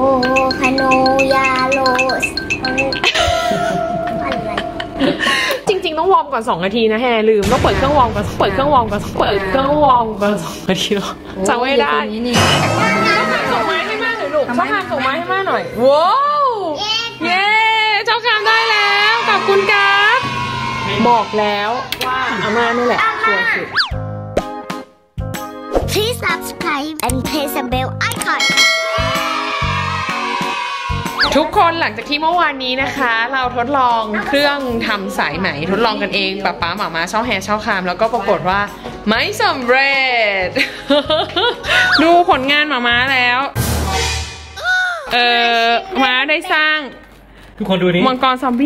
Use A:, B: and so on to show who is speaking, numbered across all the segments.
A: คาโนยาโลสอะไร
B: จริงๆต้องวอร์มก่อน2 นาทีนะแฮลืมต้องเปิดเครื่องวอร์มก่อน2 นาทีแล้วจำไม่ได้ส่งไม้ให้แม่หน่อยลูกช่องทางส่งไม้ให้แม่หน่อยว้าวเย้เจ้าคำได้แล้วขอบคุณครับบอกแล้วว่าอาม่านี่แหละชัวร์สุด
A: Please subscribe and press the bell icon
B: ทุกคนหลังจากที่เมื่อวานนี้นะคะเราทดลองเครื่องทำสายไหมทดลองกันเองป๊าป๊าหม่ามาเช่าแฮร์เช่าคามแล้วก็ปรากฏว่าไม่สำเร็จ ดูผลงานหม่ามาแล้วมาได้สร้าง
C: ทุกคนดูนี่
B: มังกรซอมบี้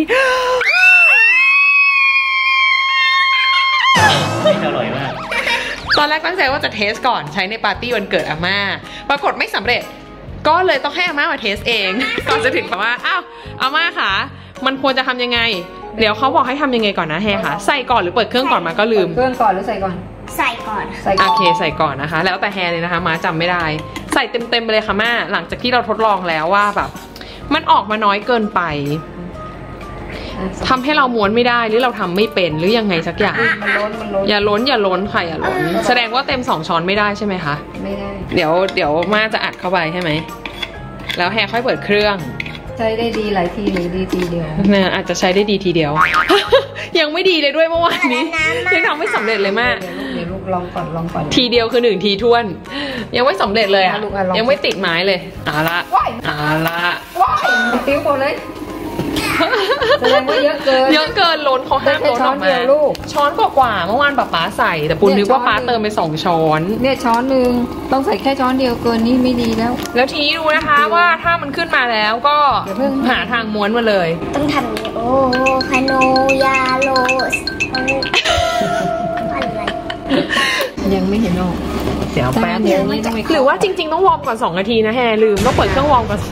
C: อร่อยมาก
B: ตอนแรกตั้งใจว่าจะเทสก่อนใช้ในปาร์ตี้วันเกิดอาม่าปรากฏไม่สำเร็จก็เลยต้องให้อาม่ามาเทสเองก่อนจะถึงแบบว่าอ้าวอาม่าค่ะมันควรจะทำยังไงเดี๋ยวเขาบอกให้ทำยังไงก่อนนะแฮค่ะใส่ก่อนหรือเปิดเครื่องก่อนมาก็ลืม
D: เครื่องก่อนหรือใส่ก่อน
A: ใส่ก่อน
B: โอเคใส่ก่อนนะคะแล้วแต่แฮเลยนะคะมาจำไม่ได้ใส่เต็มไปเลยค่ะแม่หลังจากที่เราทดลองแล้วว่าแบบมันออกมาน้อยเกินไปทำให้เราม้วนไม่ได้หรือเราทำไม่เป็นหรือยังไงสักอย่าง
D: มันล้น
B: อย่าล้นค่ะอย่าล้นแสดงว่าเต็ม2 ช้อนไม่ได้ใช่ไหมคะ
D: ไม่ได้
B: เดี๋ยวมาจะอัดเข้าไปใช่ไหมแล้วแฮค่อยเปิดเครื่อง
D: ใช้ได้ดีหลายทีหรือดีทีเดียว
B: เนี่ยอาจจะใช้ได้ดีทีเดียว ยังไม่ดีเลยด้วยเมื่อวานนี้ยังทำไม่สำเร็จเลยแม่
D: เดี๋ยวลูกลองก่อน
B: ทีเดียวคือ1 ทีท้วนยังไม่สำเร็จเลยอ่ะยังไม่ติดไม้เลยเอาละ
D: ว้ายติ้วหมดเลยแสดงว่าเยอะเกิน
B: ล้นเขาห้ามล้นออกมาช้อนกว่าเมื่อวานป๊าใส่แต่ปุณนึกว่าป๊าเติมไป2 ช้อน
D: เนี่ยช้อนนึงต้องใส่แค่ช้อนเดียวเกินนี่ไม่ดีแล้ว
B: ทีนี้ดูนะคะว่าถ้ามันขึ้นมาแล้วก็หาทางม้วนมาเลย
A: ต้องทำนี้โอ้คาโนยาโลสอะไร
D: ยังไม่เห็นออก
B: เดี๋ยวแป๊บหรือว่าจริงๆต้องวอร์มก่อน2 นาทีนะแฮลืมต้องเปิดเครื่องวอร์มก่อน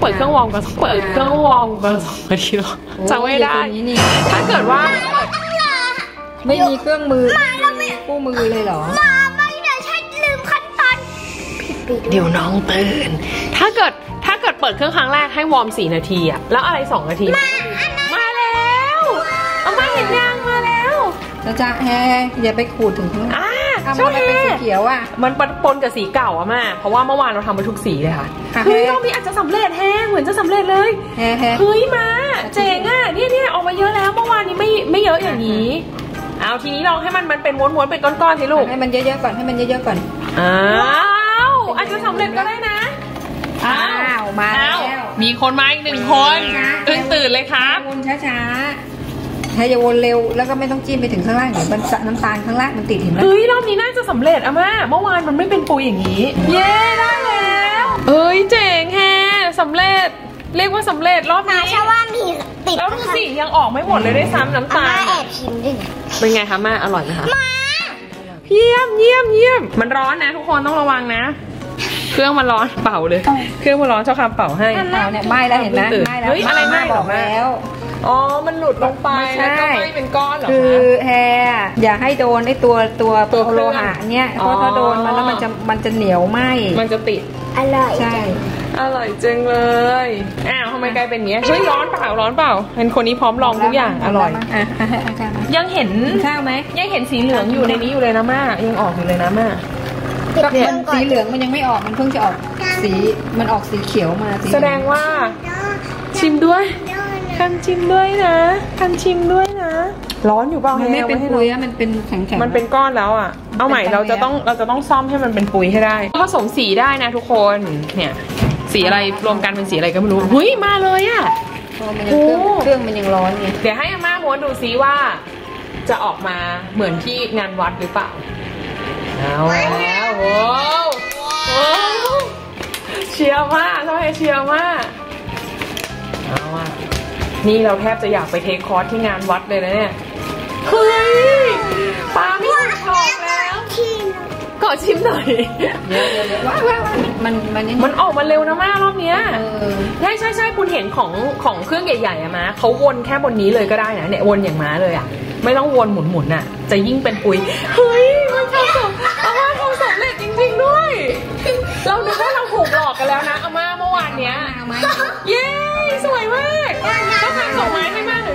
B: 2 นาทีแล้วจำไม่ได้ถ้าเกิดว่า
D: ไม่มีเครื่องมือคู่มือเลยเหรอ
A: ไม่เดี๋ยวฉันลืมขั้นตอน
B: เดี๋ยวน้องตื่นถ้าเกิดเปิดเครื่องครั้งแรกให้วอร์ม4 นาทีอะแล้วอะไร2 นาทีมาแล้วเอามาเห็นยังมาแล้ว
D: จะแฮอย่าไปขูดถึงข้างล่างทำอะไรเป็นสีเขียวอ่ะ
B: มันปนกับสีเก่าอะแม่เพราะว่าเมื่อวานเราทำไปทุกสีเลยค่ะเฮ้ยรอบนี้อาจจะสำเร็จแฮเหมือนจะสำเร็จเลยเฮ้ยมาเจ๋งอ่ะเนี่ยออกมาเยอะแล้วเมื่อวานนี้ไม่เยอะอย่างนี้เอาทีนี้ลองให้มันเป็นม้วนๆเป็นก้อนๆสิลูก
D: ให้มันเยอะๆก่อน
B: อ้าวอาจจะสำเร็จก็ได้นะ
D: อ้าวมาแล้ว
B: มีคนมาอีก1 คนตื่นเลยครับ
D: วนช้าถ้าจะวนเร็วแล้วก็ไม่ต้องจิ้มไปถึงข้างล่างเดี๋ยวน้ำตาลข้างล่างมันติดเห็นไหม
B: เฮ้ยรอบนี้น่าจะสำเร็จอะแม่เมื่อวานมันไม่เป็นปุยอย่างนี้เย้ได้แล้วเอ้ยเจ๋งแฮสำเร็จเรียกว่าสำเร็จรอบนี้
A: ใช่ว่ามีติด
B: แล้วดูสิยังออกไม่หมดเลยด้วยซ้ำน้ำตาล
A: แอบชิมด้วย
B: เป็นไงคะแม่อร่อยไหมคะเยี่ยมมันร้อนนะทุกคนต้องระวังนะเครื่องมันร้อนเป่าเลยเครื่องมันร้อนเจ้าคำเป่าให้
D: เนี่ยไหม้แล้วเห็นไหมไหม้แล้ว
B: อะไรไหม้
D: บอกแล้ว
B: อ๋อมันหลุดลงไปแล้วก็ไม่เป็นก้อนหรอคะ
D: คือแฮอย่าให้โดนไอ้ตัวโลหะเนี่ยเพราะถ้าโดนมันแล้วมันจะเหนียวไหม
B: มันจะติด
A: อร่อย
D: ใช่
B: อร่อยจังเลยอ้าวทำไมกลายเป็นอย่างนี้เฮ้ยร้อนเปล่าเห็นคนนี้พร้อมลองทุกอย่างอร่อยยังเห็น
D: ข้าวไหม
B: ยังเห็นสีเหลืองอยู่ในนี้อยู่เลยนะม่ายังออกอยู่เลยนะม่า
D: เนี่ยสีเหลืองมันยังไม่ออกมันเพิ่งจะออกสีมันออกสีเขียวมา
B: แสดงว่าชิมด้วยคันชิมด้วยนะร้อนอยู่เปล่า
D: มันไม่เป็นปุยมันเป็นแข็ง
B: มันเป็นก้อนแล้วอ่ะเอาใหม่เราจะต้องซ่อมให้มันเป็นปุยให้ได้ผสมสีได้นะทุกคนเนี่ยสีอะไรรวมกันเป็นสีอะไรก็ไม่รู้เฮ้ยมาเลยอ่ะ
D: เครื่องมันยังร้อนไง
B: เดี๋ยวให้อาม่าม้วนดูซิว่าจะออกมาเหมือนที่งานวัดหรือเปล่าเอาแล้วโว้เชียร์มากเชียร์มากเอาอ่ะนี่เราแทบจะอยากไปเทคคอร์สที่งานวัดเลยนะเนี่ยเฮ้ยปลาไม่ถูกชอบแล้วขอชิมหน่อย
D: ว้า
B: มันออกมาเร็วนะมากรอบเนี้ยใช่คุณเห็นของเครื่องใหญ่ๆอะมาเขาวนแค่บนนี้เลยก็ได้นะเนี่ยวนอย่างม้าเลยอะไม่ต้องวนหมุนอะจะยิ่งเป็นปุยเฮ้ยมันทำสำเร็จจริงๆด้วยเราคิดว่าเราถูกหลอกกันแล้วนะอาม่าเมื่อวานเนี้ย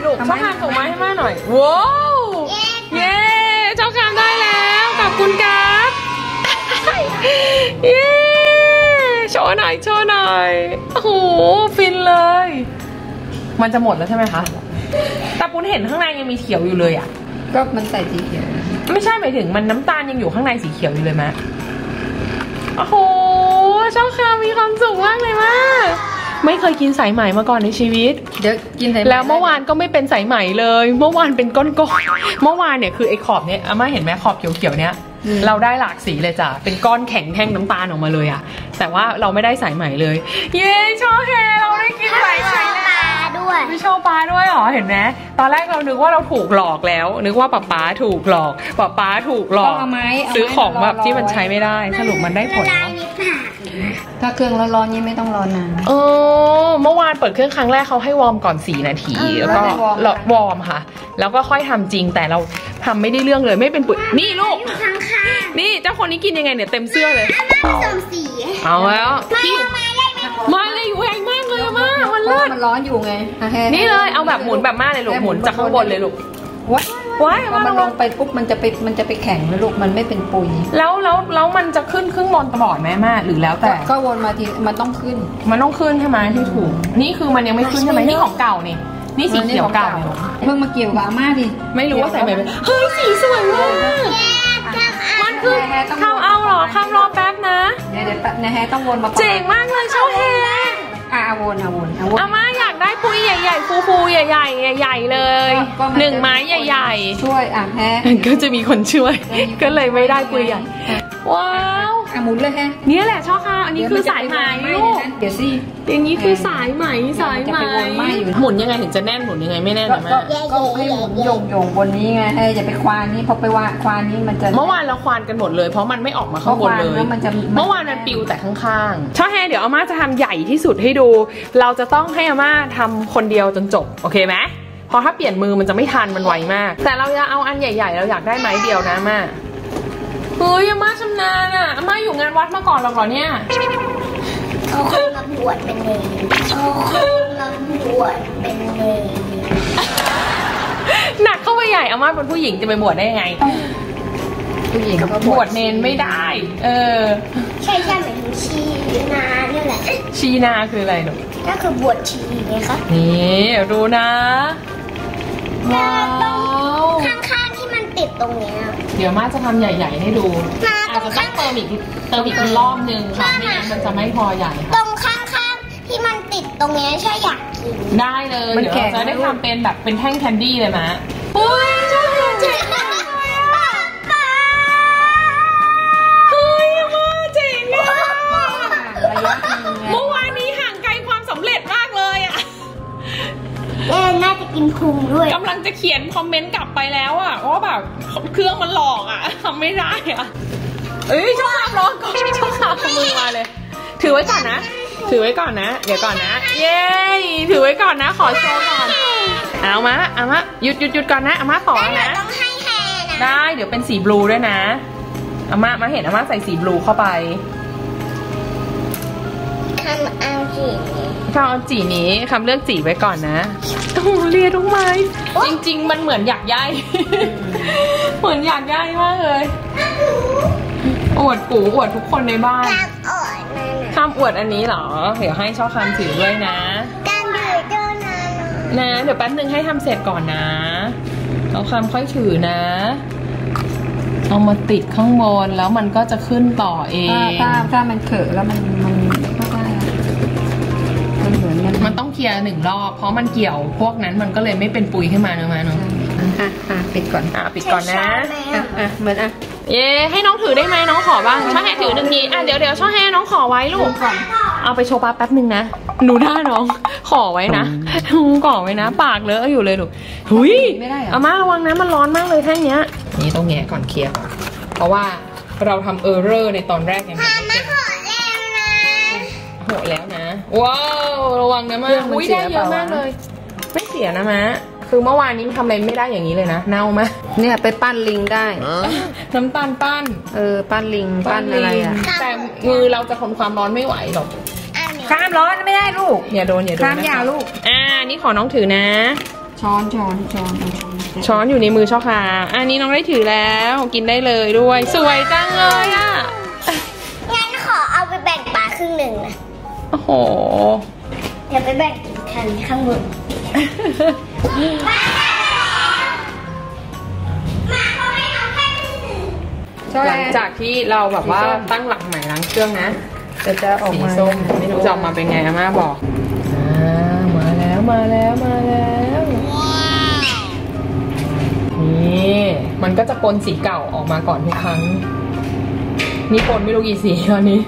B: ลูกช่องคามส่งมาให้มาหน่อยว้าวเย้ช่องคามได้แล้วขอบคุณครับเย้โชว์หน่อยโชว์หน่อยโอ้โหฟินเลยมันจะหมดแล้วใช่ไหมคะแต่ปุ้นเห็นข้างในยังมีเขียวอยู่เลยอ่ะ
D: ก็มันใส่สีเขียว
B: ไม่ใช่หมายถึงมันน้ำตาลยังอยู่ข้างในสีเขียวอยู่เลยไหมโอ้โหช่องคามมีความสุขมากเลยมากไม่เคยกินสายไหมมาก่อนในชีวิต
D: เดี๋ยวกินสายไหม
B: แล้วเมื่อวานก็ไม่เป็นสายไหมเลยเมื่อวานเป็นก้อนๆเมื่อวานเนี่ยคือไอ้ขอบเนี้ยอาม่าเห็นไหมขอบเขียวๆเนี้ยเราได้หลากสีเลยจ้ะเป็นก้อนแข็งแท่งน้ำตาลออกมาเลยอะแต่ว่าเราไม่ได้สายไหมเลยเย้ชอบแฮเราได้กินสายไหม
A: ด้วย
B: ไม่ชอบปลาด้วยหรอเห็นไหมตอนแรกเรานึกว่าเราถูกหลอกแล้วนึกว่าป๊าถูกหลอกป๊าถูกหลอกซื้อของแบบที่มันใช้ไม่ได้สรุปมันได้ผลเนาะ
D: ถ้าเครื่องร้อนๆนี่ไม่ต้องรอนาน
B: เมื่อวานเปิดเครื่องครั้งแรกเขาให้วอร์มก่อน4 นาทีแล้วก็วอร์มค่ะแล้วก็ค่อยทำจริงแต่เราทำไม่ได้เรื่องเลยไม่เป็นปุ๋ยนี่ลูกนี่เจ้าคนนี้กินยังไงเนี่ยเต็มเสื้อเลยเอาแล้วมาเลยอยู่แรงมากเลยมามันเลิศ
D: มันร้อนอยู่ไง
B: นี่เลยเอาแบบหมุนแบบมากเลยลูกหมุนจากข้างบนเลยลูกว้าย
D: มันลงไปปุ๊บมันจะไปแข็งนะลูกมันไม่เป็นปุย
B: แล้วมันจะขึ้นครึ่งบนตลอดไหมแม่หรือแล้วแต่
D: ก็วนมาทีมันต้องขึ้น
B: ใช่ไหมที่ถูกนี่คือมันยังไม่ขึ้นใช่ไหมนี่ของเก่านี่สีเขียวเก่า
D: เพิ่งมาเกี่ยวกับอาม่าดิ
B: ไม่รู้ว่าใส่ไปเฮ้ยสีสวยมากมันคือข้ามเอาหรอข้ามรอแป๊บนะ
D: เดี๋ยวนะฮะต้องวนมา
B: เจ๋งมากเลยชอบแฮ
D: วน
B: อาม่าอยากได้ปุ้ยใหญ่ๆฟูๆใหญ่ๆเลย1 ไม้ใหญ่
D: ๆช่วยแฮ
B: ก็จะมีคนช่วยก็เลยไม่ได้ปุ้ยใหญ่ว้าว
D: หมุนเลย
B: นี่แหละชอบค่ะอันนี้คือสายไหมลูก
D: เดี๋ยวสิ
B: อย่างนี้คือสายไหมหมุนยังไงถึงจะแน่นหมุนยังไงไม่แน่นนะแม่
D: ก็ให้หมุนโยงบนนี้ไงให้อย่าไปควานนี้เพราะไปว่าควานนี้มันจะ
B: เมื่อวานเราควานกันหมดเลยเพราะมันไม่ออกมาข้างบนเลยเมื่อวานมันปิวแต่ข้างๆช่อแฮเดี๋ยวอาม่าจะทำใหญ่ที่สุดให้ดูเราจะต้องให้อาม่าทำคนเดียวจนจบโอเคไหมพอถ้าเปลี่ยนมือมันจะไม่ทันมันไวมากแต่เราจะเอาอันใหญ่ๆเราอยากได้ไม้เดียวนะอาม่าเฮ้ยอาม่าชำนาญอ่ะอาม่าอยู่งานวัดมาก่อนหรอเนี่ย
A: เขาเคยมาบวชเป็นเนร
B: หนักเข้าไปใหญ่อาม่าเป็นผู้หญิงจะไปบวชได้ยังไง
D: ผู้หญิง
B: บวชเนรไม่ได้
A: ใช่หมายถึงชีนาเนี่ยแหละ
B: ชีนาคืออะไรหนู
A: ก็คือบวชชีไงคะ
B: นี่ดูนะว้าว
A: ข้างๆที่มันติดตรงนี้
B: เดี๋ยวม่าจะทำใหญ่ๆให้ดูอาจจะต้องเติมอีกรอบนึงค่ะไม่งั้นมันจะไม่พอใหญ่
A: ตรงข้างๆที่มันติดตรงนี้ใช่อยากกิน
B: ได้เลยเดี๋ยวจะได้ทำเป็นแบบเป็นแท่งแคนดี้เลยมะอุ้ยชอบเจ๋งมากเฮ้ยมาเจ๋งอ่ะเมื่อวานนี้ห่างไกลความสำเร็จมากเลยอ่ะ
A: น่าจะกินพุงด้วย
B: กำลังจะเขียนคอมเมนต์กลับไปแล้วอ่ะว่าแบบเครื่องมันหลอกอ่ะทำไม่ได้อ่ะช่องคามร้องก่อนช่องคามมือมาเลยถือไว้ก่อนนะเดี๋ยวก่อนนะเย้ถือไว้ก่อนนะขอโชว์ก่อนเอามาหยุดก่อนนะอาม่าต่อนะ
A: ต้องให้แฮนะ
B: ได้เดี๋ยวเป็นสีบลูด้วยนะอาม่าเห็นอาม่าใส่สีบลูเข้าไป
A: คำเอา
B: จีนี้คำเลือกจีไว้ก่อนนะโอ้เรียนรู้ไหมจริงๆมันเหมือนอยากย่ายเหมือนอยากย่ายมากเลยอวดทุกคนในบ้านคำอวดอันนี้เหรอเดี๋ยวให้ช่อคำถือด้วยนะเดี๋ยวแป๊บนึงให้ทำเสร็จก่อนนะเอาคำค่อยถือนะเอามาติดข้างบนแล้วมันก็จะขึ้นต่อเอง
D: ถ้ามันเขอะแล้วมันไม่ได้
B: มันต้องเคลียร์1 รอบเพราะมันเกี่ยวพวกนั้นมันก็เลยไม่เป็นปุยขึ้นมาเนอะ
D: ปิดก่อน
B: ปิดก่อนนะ
D: เหมือน
B: เย้ให้น้องถือได้ไหมน้องขอบ้างช่อแฮถือ1 ทีเดี๋ยวช่อแฮน้องขอไว้ลูกเอาไปโชว์แป๊บนึงนะหนูได้น้องขอไว้นะก่อไว้นะปากเลอะอยู่เลยลูกหุยอาม่าระวังนะมันร้อนมากเลยแท่งเนี้ยนี่ต้องแงะก่อนเคลียร์ก่อนเพราะว่าเราทำเออร์เรอร์ในตอนแรกไงโหดแล้วนะว้าวระวังนะมาอุ้ยได้เยอะมากเลยไม่เสียนะมะคือเมื่อวานนี้ทำอะไรไม่ได้อย่างนี้เลยนะเน่ามาก
D: เนี่ยไปปั้นลิงได้
B: น้ำตาลปั้น
D: ปั้นลิงปั้นอะไรอ่ะ
B: แต่มือเราจะทนความร้อนไม่ไหวหรอก
D: ข้ามร้อนไม่ได้ลูก
B: อย่าโดน
D: ข้ามยาวลูก
B: นี่ขอน้องถือนะ
D: ช้อน
B: ช้อนอยู่ในมือช่อคาอันนี้น้องได้ถือแล้วกินได้เลยด้วยสวยจังเลยอ่ะ
A: งั้นขอเอาไปแบ่งปลาครึ่งหนึ่งนะ
B: โอ้โห
A: เดี๋ยวไปแบ่งกินกันข้างบน
B: หลังจากที่เราแบบว่าตั้งหลักใหม่ล้างเครื่องนะ
D: จะออก
B: สี
D: มา
B: ส้มไม่รู้จะออกมาเป็นไงอาม่าบอกมาแล้วนี่มันก็จะปนสีเก่าออกมาก่อนทุกครั้งนี่ปนไม่รู้กี่สีตอนนี้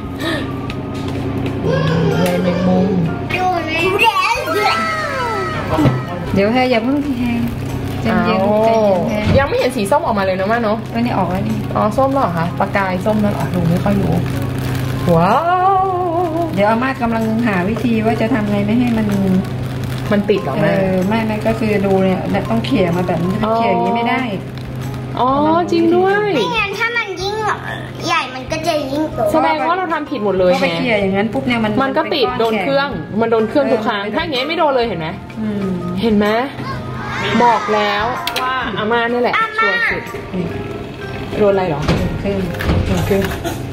B: ใยแมงมุม
A: ดูเลย
D: เดี๋ยวอย่าเพิ่งแห้งใจเย็นๆ
B: ยังไม่เห็นสีส้มออกมาเลยนะม่าเนาะ
D: ก็นี่ออกแล้วนี่
B: อ๋อส้มแล้วเหรอคะประกายส้มแล้วเหรอดูไม่ค่อยรู้ว้าว
D: เดี๋ยวอาม่ากำลังหาวิธีว่าจะทำไงไม่ให้มัน
B: ติดหรอแม่
D: ไม่ก็คือดูเนี่ยต้องเขี่ยมาแบบนี้เขี่ยอย่างนี้ไม่ได้
B: อ๋อจริงด้วย
A: ไม่งั้นถ้ามันยิ่งใหญ่มันก็จะยิ่งโต
B: แสดงว่าเราทำผิดหมดเลย
D: ไปเขี่ยอย่างนั้นปุ๊บเนี่ยมัน
B: ก็ติดโดนเครื่องมันโดนเครื่องทุกครั้งถ้าอย่างนี้ไม่โดนเลยเห็นไหมเห็นไหมบอกแล้วว่าอาม่านี่แหละชัวร์สุดโดนอะไรหรอเครื่อง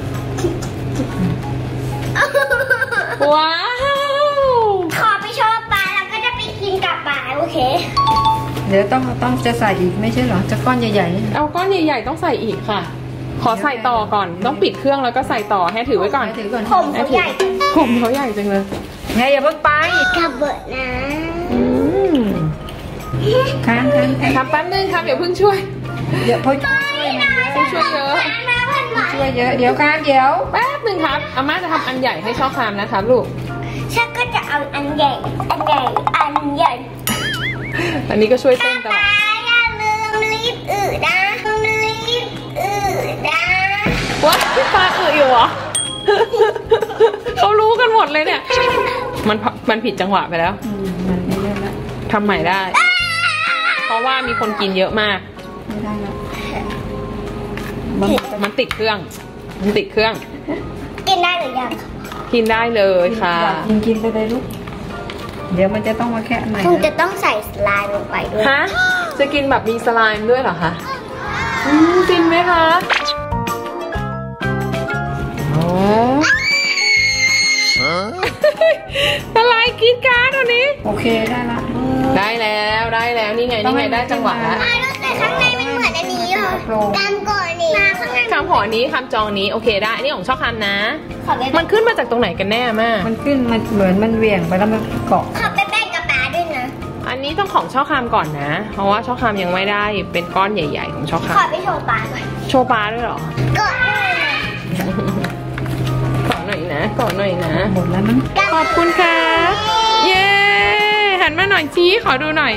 B: ว้าว
A: ขอไปโชว์ปลาแล้วก็จะไปกินกับปลาโอเค
D: เดี๋ยวต้องจะใส่อีกไม่ใช่เหรอจะก้อนใหญ่ๆ
B: เอาก้อนใหญ่ๆต้องใส่อีกค่ะขอใส่ต่อก่อนต้องปิดเครื่องแล้วก็ใส่ต่อให้ถือไว้ก่อน
A: ผมเขาใหญ่
B: จังเลย
D: ไงอย่าเพิ่งไป
A: กระเบิดนะ
D: ค้าง
B: ทำแป๊บนึงครับเดี๋ยวเพิ่งช่วย
D: เดี๋ยวพ่อ
B: ช่วยเยอะ
D: เดี๋ยวการเดี๋ยว
B: แป๊บนึงครับอาม่าจะทำอันใหญ่ให้ช่อคามนะครับลูก
A: ฉันก็จะเอาอันใหญ่
B: อันนี้ก็ช่วยเต้นตลอด
A: อย่าลืมรีบนะ
B: ว้าปลาอยู่เหรอเขารู้กันหมดเลยเนี่ยมันผิดจังหวะไปแล้วทำใหม่ได้เพราะว่ามีคนกินเยอะมาก
D: ไม่ได้แล้ว
B: มันติดเครื่อง
A: กินได้หรือยัง
B: กินได้เลยค่ะ
D: กินไปเลยลูกเดี๋ยวมันจะต้องมาแค่ไหน
A: คงจะต้องใส่สไลม์ลงไปด้วย
B: ฮะจะกินแบบมีสไลม์ด้วยเหรอคะกินไหมคะอะไรกินการ์ดตัวนี้
D: โอเคได้
B: แล้วนี่ไงได้จังหวะแล้ว
A: แต่ข้างในมันเหมือนอันนี้เหรอกำก่อนนี่
B: คำหอนี้คำจองนี้โอเคได้อันนี้ของช่อคำนะมันขึ้นมาจากตรงไหนกันแน่แม่
D: มันขึ้นมันเหมือนมันเหวี่ยงไปแล้วมันเกาะ
A: ขอไปแป้งกับปลาด้วยนะ
B: อันนี้ต้องของช่อคำก่อนนะเพราะว่าช่อคำยังไม่ได้เป็นก้อนใหญ่ๆของช่อคำ
A: ขอไปโชว์ปลาหน่อย
B: โชว์ปลาด้วยหรอ
A: ก่อน
B: หน่อยนะ
D: หมดแล้วมั้ง
B: ขอบคุณค่ะเย้หันมาหน่อยชี้ขอดูหน่อย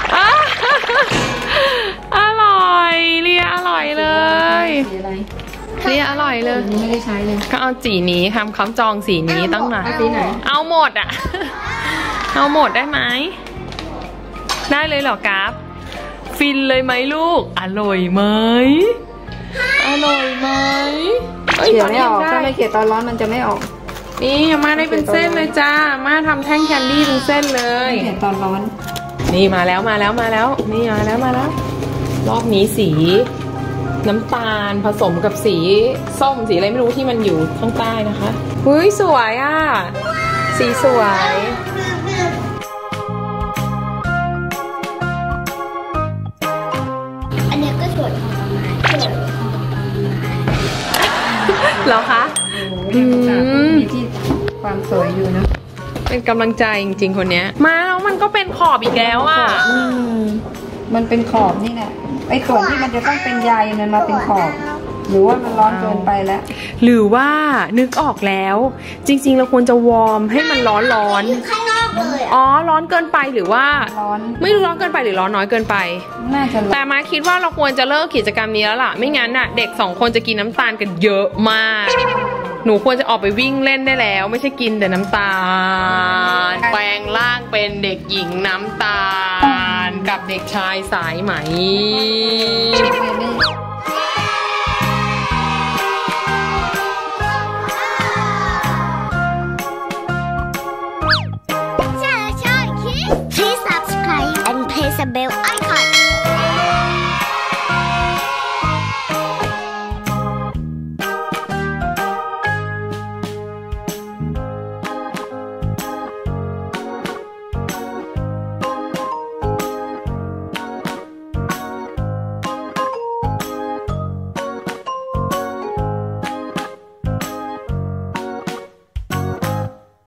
B: อร่อยเลียอร่อยเลยเลียอร่อยเลย
D: ไม่ได้ใช้เลย
B: ก็เอาสีนี้ทำคำจองสีนี้ตั้งนานเอาหมดอ่ะเอาหมดได้ไหมได้เลยเหรอกราฟฟินเลยไหมลูกอร่อยไหม
D: เขียนไม่ออกถ้าไม่เขียนตอนร้อนมันจะไม่ออก
B: นี่มาได้เป็นเส้นเลยจ้ามาทำแท่งแคนดี้เป็นเส้นเลย
D: เขียนตอนร้อน
B: นี่มาแล้วนี่มาแล้วรอบนี้สีน้ำตาลผสมกับสีส้มสีอะไรไม่รู้ที่มันอยู่ข้างใต้นะคะเฮ้ยสวยอ่ะสีสวย
A: อันนี้ก็สวย
B: เหรอคะ
D: มีที่ความสวยอยู่นะ
B: เป็นกำลังใจจริงๆคนนี้มาแล้วมันก็เป็นขอบอีกแล้วอ่ะ
D: มันเป็นขอบนี่แหละไอ้ส่วนที่มันจะต้องเป็นใยมันมาเป็นขอบหรือว่ามันร้อนเกินไปแล้ว
B: หรือว่านึกออกแล้วจริงๆเราควรจะวอร์มให้มันร้อน
A: ข้างนอกเลย
B: อ๋อร้อนเกินไปหรือว่าไม่รู้ร้อนเกินไปหรือร้อนน้อยเกินไป
D: น่าจะ
B: แต่มาคิดว่าเราควรจะเลิกกิจกรรมนี้แล้วล่ะไม่งั้นน่ะเด็ก2คนจะกินน้ำตาลกันเยอะมากหนูควรจะออกไปวิ่งเล่นได้แล้วไม่ใช่กินแต่น้ำตาลแปลงร่างเป็นเด็กหญิงน้ำตาลกับเด็กชายสายไหม
A: Please subscribe and press press the bell icon